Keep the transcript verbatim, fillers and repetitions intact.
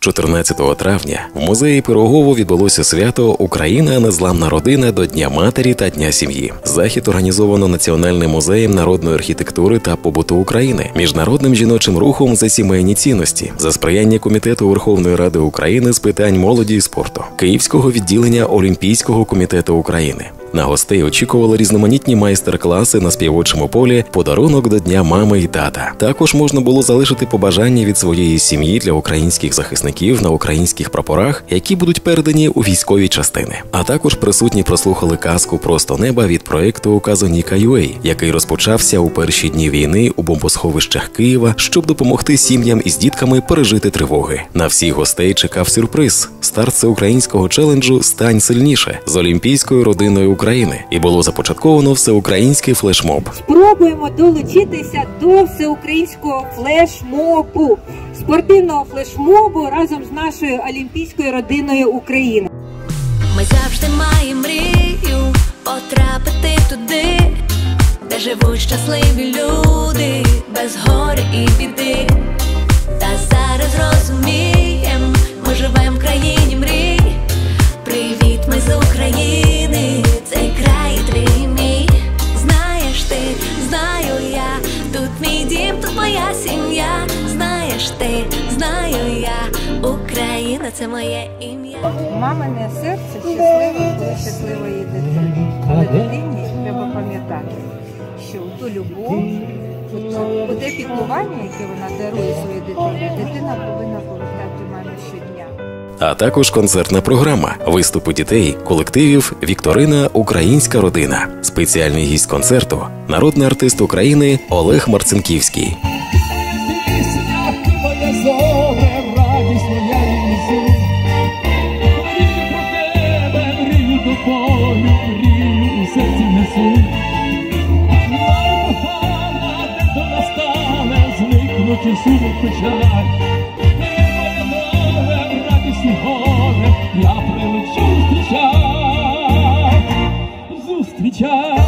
чотирнадцятого травня в музеї Пирогово відбулося свято «Україна – незламна родина» до Дня матері та Дня сім'ї. Захід організовано Національним музеєм народної архітектури та побуту України, Міжнародним жіночим рухом за сімейні цінності, за сприяння Комітету Верховної Ради України з питань молоді і спорту, Київського відділення Олімпійського комітету України. На гостей очікували різноманітні майстер-класи на співочому полі, подарунок до Дня мами і тата. Також можна було залишити побажання від своєї сім'ї для українських захисників на українських прапорах, які будуть передані у військові частини. А також присутні прослухали казку «Просто неба» від проєкту Казоніка.ua, який розпочався у перші дні війни у бомбосховищах Києва, щоб допомогти сім'ям із дітками пережити тривоги. На всіх гостей чекав сюрприз – старт всеукраїнського челенджу «Стань сильніше» з олімпійською родиною України, і було започатковано всеукраїнський флешмоб. Спробуємо долучитися до всеукраїнського флешмобу, спортивного флешмобу разом з нашою олімпійською родиною України. Ми завжди маємо мрію потрапити туди, де живуть щасливі люди, без горя і біди. Та зараз розумієм, ми живем в країні мрій. Привіт, ми з України, цей край твій мій. Знаєш ти, знаю я, тут мій дім, тут моя сім'я. Знаєш ти, знаю я, Україна – це моє ім'я. Мамине серце щасливе, коли щасливої дитини. Але дитині треба пам'ятати, що ту любов, у те піклування, яке вона дарує своїй дитині, дитина повинна повертати мамі щодня. А також концертна програма, виступи дітей, колективів, вікторина «Українська родина». Спеціальний гість концерту – народний артист України Олег Марцинківський. Я прилечу зустрічай, зустрічай.